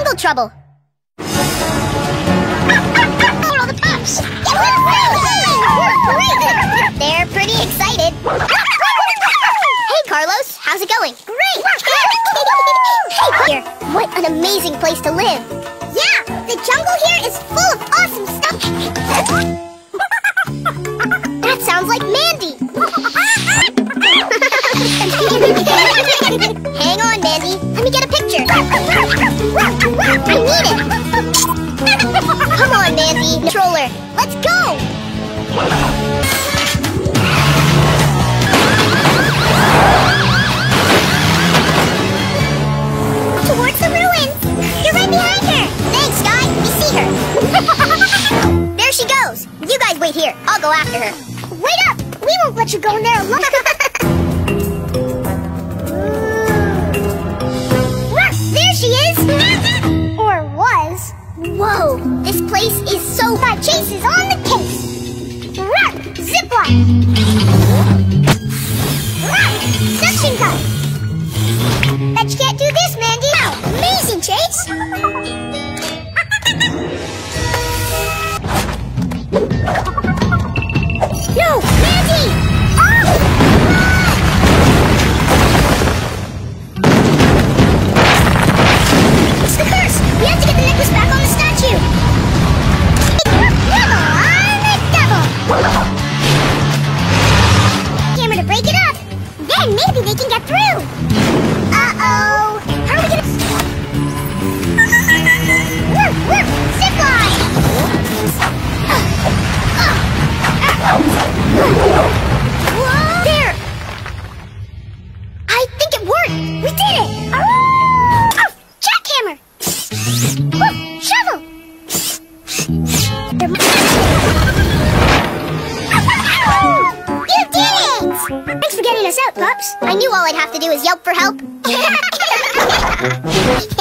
jungle trouble. All the pups. They're pretty excited. Hey, Carlos, how's it going? Great. Hey, what an amazing place to live. Yeah, the jungle here is full of awesome stuff. That sounds like Mandy. Hang on, Mandy. Let me get a picture. I need it. Come on, Mandy. Controller, let's go. Towards the ruins. You're right behind her. Thanks, Sky. We see her. There she goes. You guys wait here. I'll go after her. Wait up. We won't let you go in there alone. There she is. Or was. Whoa. This place is so bad. Chase is on the case. Zipline. Suction cup. Bet you can't do this, Mandy. Wow, amazing, Chase. No, Mandy! It's the curse. We have to get the necklace back on the statue. Double on the double. Hammer to break it up. Then maybe they can get through. Uh-oh. How are we gonna... Zipline! Whoa! There! I think it worked! We did it! Oh, jackhammer! Whoa, shovel! You did it! Thanks for getting us out, pups. I knew all I'd have to do is yelp for help.